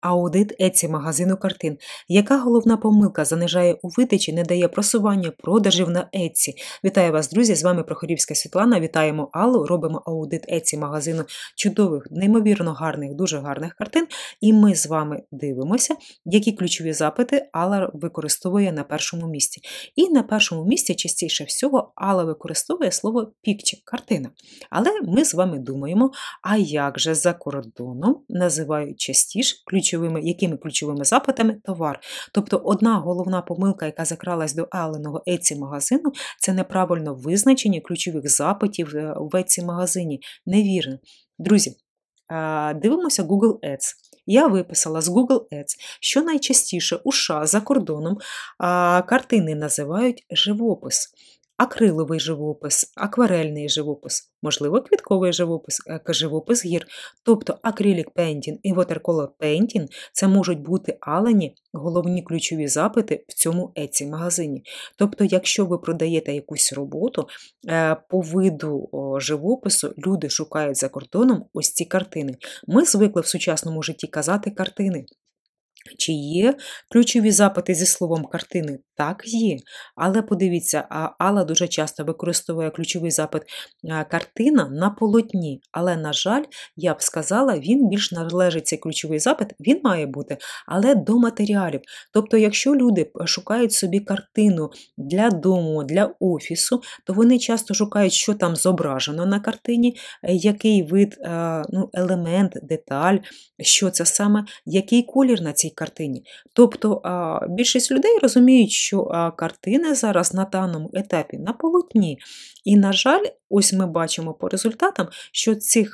Аудит Etsy магазину картин. Яка головна помилка занижає у видачі, не дає просування продажів на Etsy? Вітаю вас, друзі! З вами Прохорівська Світлана. Вітаємо Аллу. Робимо аудит Etsy магазину чудових, неймовірно гарних, дуже гарних картин. І ми з вами дивимося, які ключові запити Алла використовує на першому місці. І на першому місці частіше всього Алла використовує слово picture – картина. Але ми з вами думаємо, а як же за кордоном називають частіше якими ключовими запитами товар. Тобто одна головна помилка, яка закралась до Алленого Etsy магазину, це неправильно визначення ключових запитів в Etsy магазині. Невірно. Друзі, дивимося Google Ads. Я виписала з Google Ads, що найчастіше у США за кордоном картини називають живопис. Акриловий живопис, акварельний живопис, можливо, квітковий живопис, живопис гір. Тобто acrylic painting і watercolor painting – це можуть бути Аллені головні ключові запити в цьому Etsy-магазині. Тобто, якщо ви продаєте якусь роботу, по виду живопису люди шукають за кордоном ось ці картини. Ми звикли в сучасному житті казати картини. Чи є ключові запити зі словом картини? Так, є. Але подивіться, Алла дуже часто використовує ключовий запит картина на полотні. Але, на жаль, я б сказала, він більш належить цей ключовий запит, він має бути, але до матеріалів. Тобто, якщо люди шукають собі картину для дому, для офісу, то вони часто шукають, що там зображено на картині, який вид, елемент, деталь, що це саме, який колір на цій картині. Тобто більшість людей розуміють, що картини зараз на даному етапі на полотні. І, на жаль, ось ми бачимо по результатам, що цих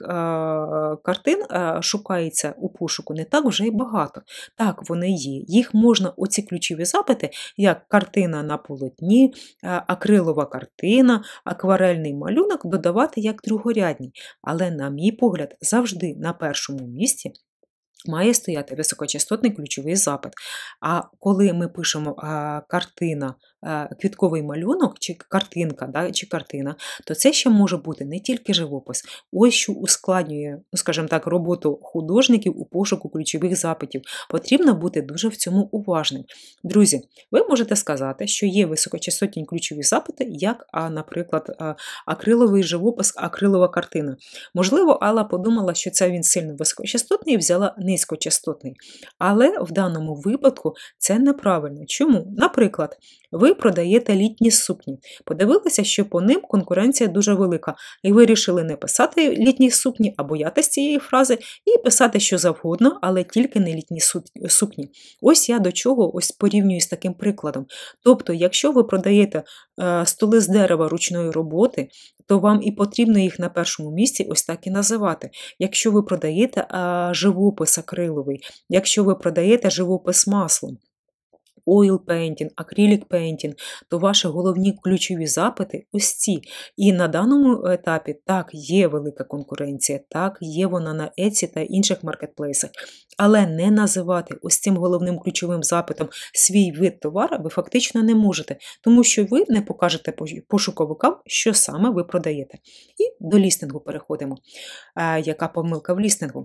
картин шукається у пошуку не так вже й багато. Так, вони є. Їх можна, оці ключові запити, як картина на полотні, акрилова картина, акварельний малюнок, додавати як другорядні. Але, на мій погляд, завжди на першому місці має стояти високочастотний ключовий запит. А коли ми пишемо картина, квітковий малюнок, чи картинка, чи картина, то це ще може бути не тільки живопис. Ось що ускладнює, скажімо так, роботу художників у пошуку ключових запитів. Потрібно бути дуже в цьому уважним. Друзі, ви можете сказати, що є високочастотні ключові запити, як, наприклад, акриловий живопис, акрилова картина. Можливо, Алла подумала, що це він сильно високочастотний і взяла низькочастотний. Але в даному випадку це неправильно. Чому? Наприклад, ви продаєте літні сукні. Подивилися, що по ним конкуренція дуже велика. І ви вирішили не писати літні сукні, а боятися цієї фрази, і писати що завгодно, але тільки не літні сукні. Ось я до чого порівнюю з таким прикладом. Тобто, якщо ви продаєте столи з дерева ручної роботи, то вам і потрібно їх на першому місці ось так і називати. Якщо ви продаєте живопис акриловий, якщо ви продаєте живопис маслом, oil painting, acrylic painting, то ваші головні ключові запити ось ці. І на даному етапі, так, є велика конкуренція, так, є вона на Etsy та інших маркетплейсах, але не називати ось цим головним ключовим запитом свій вид товара ви фактично не можете, тому що ви не покажете пошуковикам, що саме ви продаєте. І до лістингу переходимо. Яка помилка в лістингу?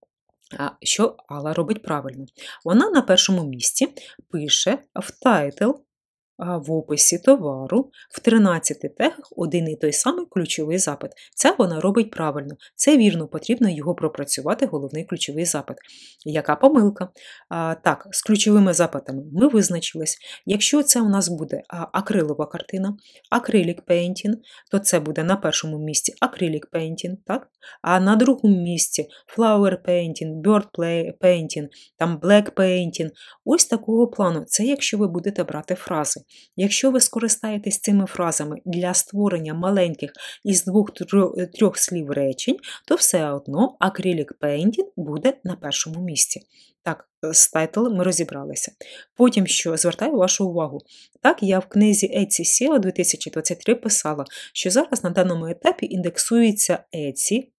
Що Алла робить правильно? Вона на першому місці пише в тайтл, в описі товару, в 13 тегах один і той самий ключовий запит. Це вона робить правильно. Це вірно, потрібно його пропрацювати, головний ключовий запит. Яка помилка? Так, з ключовими запитами ми визначились. Якщо це у нас буде акрилова картина, acrylic painting, то це буде на першому місці acrylic painting, так? А на другому місці flower painting, bird painting, там black painting. Ось такого плану. Це якщо ви будете брати фрази. Якщо ви скористаєтесь цими фразами для створення маленьких із 2-3 слів речень, то все одно acrylic painting буде на першому місці. Так, з тайтлом ми розібралися. Потім, що звертаю вашу увагу. Так, я в книзі Etsy SEO 2023 писала, що зараз на даному етапі індексується Etsy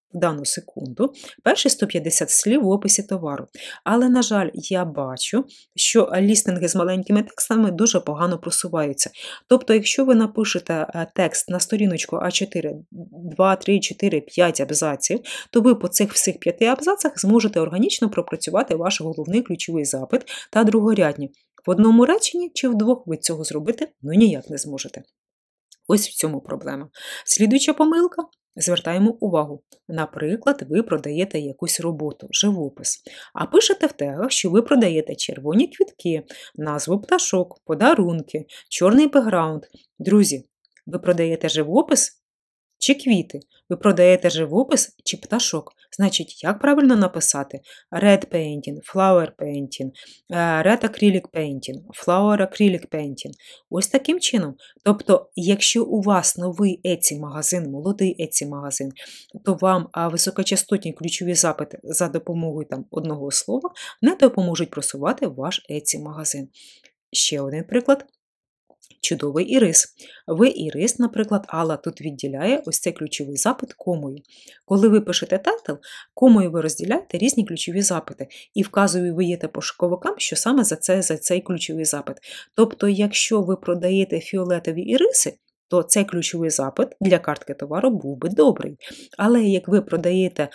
в дану секунду перші 150 слів в описі товару. Але, на жаль, я бачу, що лістинги з маленькими текстами дуже погано просуваються. Тобто, якщо ви напишете текст на сторіночку А4, 2, 3, 4, 5 абзаців, то ви по цих всіх 5 абзацах зможете органічно пропрацювати ваш головний ключовий запит та другорядні. В одному реченні чи в двох ви цього зробити ніяк не зможете. Ось в цьому проблема. Слідуюча помилка. Звертаємо увагу. Наприклад, ви продаєте якусь роботу, живопис, а пишете в тегах, що ви продаєте червоні квітки, назву пташок, подарунки, чорний бекграунд. Друзі, ви продаєте живопис чи квіти? Ви продаєте живопис чи пташок? Значить, як правильно написати? Red painting, flower painting, red acrylic painting, flower acrylic painting. Ось таким чином. Тобто, якщо у вас новий Etsy-магазин, молодий Etsy-магазин, то вам високочастотні ключові запити за допомогою одного слова не допоможуть просувати ваш Etsy-магазин. Ще один приклад. Чудовий ірис. Ви ірис, наприклад, Алла тут відділяє ось цей ключовий запит комою. Коли ви пишете тайтл, комою ви розділяєте різні ключові запити і вказуєте пошуковикам, що саме за цей ключовий запит. Тобто, якщо ви продаєте фіолетові іриси, то цей ключовий запит для картки товару був би добрий. Але як ви продаєте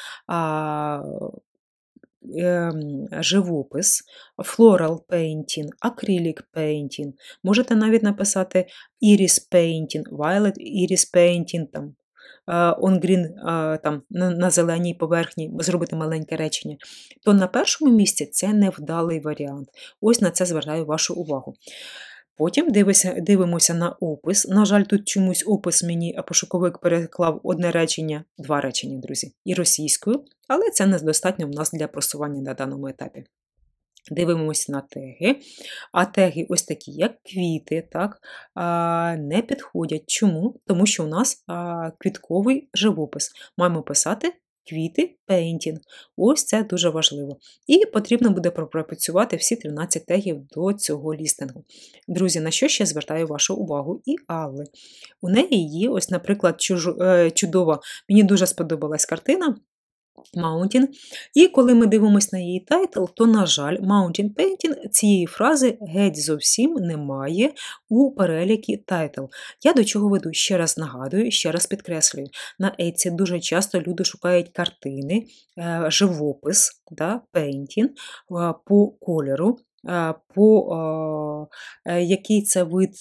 живопис, floral painting, acrylic painting. Можете навіть написати iris painting, violet iris painting, on green, на зеленій поверхні, зробити маленьке речення. То на першому місці це невдалий варіант. Ось на це звертаю вашу увагу. Потім дивимося на опис. На жаль, тут чомусь опис мені пошуковик переклав одне речення, два речення, друзі, і російською, але це недостатньо в нас для просування на даному етапі. Дивимося на теги, а теги ось такі, як квіти, не підходять. Чому? Тому що у нас квітковий живопис. Маємо писати квіти, painting. Ось це дуже важливо. І потрібно буде пропрацювати всі 13 тегів до цього лістингу. Друзі, на що ще звертаю вашу увагу і Алли. У неї є, ось, наприклад, чудова, мені дуже сподобалась картина, Mountain. І коли ми дивимося на її тайтл, то, на жаль, Mountain Painting цієї фрази геть зовсім немає у переліку тайтл. Я до чого веду? Ще раз нагадую, ще раз підкреслюю. На Etsy дуже часто люди шукають картини, живопис, painting, по кольору, по який це вид,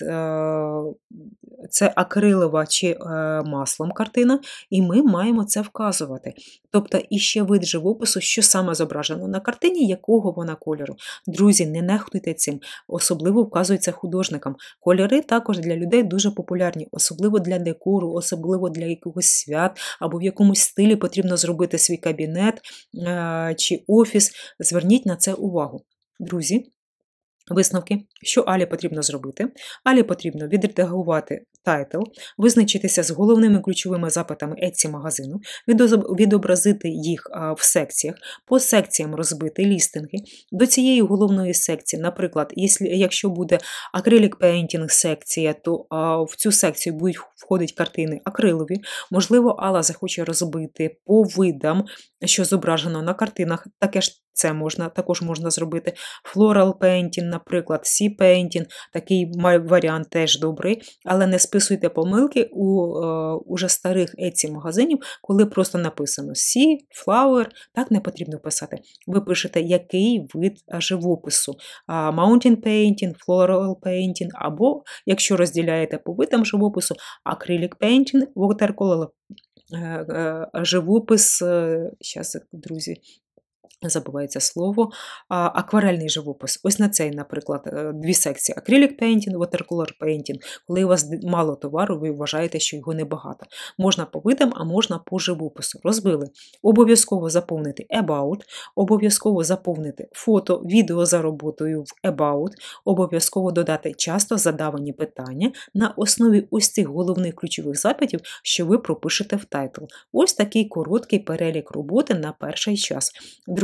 це акрилова чи маслом картина, і ми маємо це вказувати. Тобто іще вид живопису, що саме зображено на картині, якого вона кольору. Друзі, не нехтуйте цим, особливо вказується художникам. Кольори також для людей дуже популярні, особливо для декору, особливо для якогось свят, або в якомусь стилі потрібно зробити свій кабінет чи офіс. Зверніть на це увагу. Друзі, висновки, що Алі потрібно зробити? Алі потрібно відредагувати тайтл, визначитися з головними ключовими запитами Etsy-магазину, відобразити їх в секціях, по секціям розбити лістинги. До цієї головної секції, наприклад, якщо буде acrylic painting секція, то в цю секцію будуть входити картини акрилові. Можливо, Алла захоче розбити по видам, що зображено на картинах, це також можна зробити. Floral painting, наприклад, sea painting, такий варіант теж добрий, але не списуйте помилки у уже старих Etsy-магазинів, коли просто написано sea, flower, так не потрібно писати. Ви пишете, який вид живопису. Mountain painting, floral painting, або, якщо розділяєте по видам живопису, acrylic painting, watercolor живопис, зараз, друзі, забувається слово, акварельний живопис. Ось на цей, наприклад, дві секції. Acrylic painting, watercolor painting. Коли у вас мало товару, ви вважаєте, що його небагато. Можна по видам, а можна по живопису. Розбили. Обов'язково заповнити about, обов'язково заповнити фото, відео за роботою в about, обов'язково додати часто задавані питання на основі ось цих головних ключових запитів, що ви пропишете в тайтл. Ось такий короткий перелік роботи на перший час. Друзі,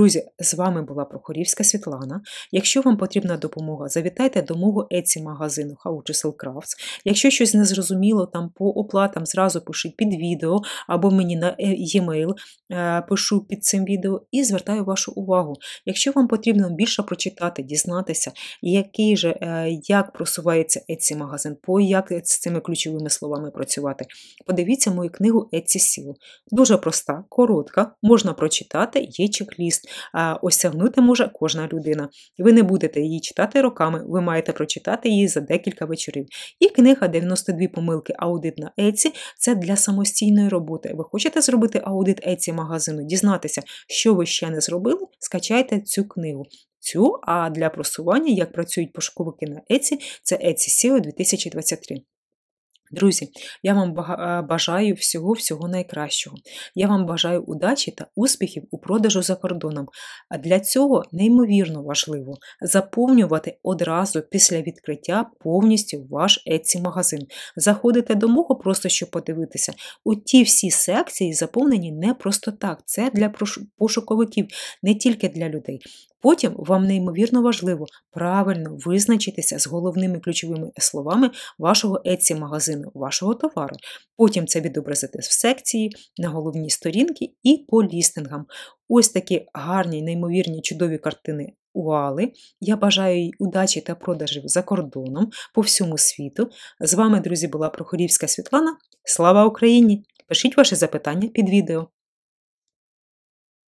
Друзі, з вами була Прохорівська Світлана. Якщо вам потрібна допомога, завітайте до мого Etsy-магазину How to Sell Crafts. Якщо щось не зрозуміло там по оплатам, зразу пишіть під відео або мені на e-mail, пишу під цим відео і звертаю вашу увагу. Якщо вам потрібно більше прочитати, дізнатися, як просувається Etsy-магазин, як з цими ключовими словами працювати, подивіться мою книгу Etsy SEO. Дуже проста, коротка, можна прочитати, є чек-ліст. Осягнути може кожна людина. Ви не будете її читати роками, ви маєте прочитати її за декілька вечорів. І книга «92 помилки. Аудит на Etsy» – це для самостійної роботи. Ви хочете зробити аудит Etsy-магазину, дізнатися, що ви ще не зробили, скачайте цю книгу. А для просування, як працюють пошуковики на Etsy, це Etsy SEO 2023. Друзі, я вам бажаю всього найкращого. Я вам бажаю удачі та успіхів у продажу за кордоном. А для цього неймовірно важливо заповнювати одразу після відкриття повністю ваш Etsy-магазин. Заходите до мого просто, щоб подивитися. Ті всі секції заповнені не просто так. Це для пошуковиків, не тільки для людей. Потім вам неймовірно важливо правильно визначитися з головними ключовими словами вашого Etsy-магазину, вашого товару. Потім це відобразити в секції, на головній сторінці і по лістингам. Ось такі гарні, неймовірні, чудові картини у Али. Я бажаю їй удачі та продажів за кордоном, по всьому світу. З вами, друзі, була Прохорівська Світлана. Слава Україні! Пишіть ваші запитання під відео.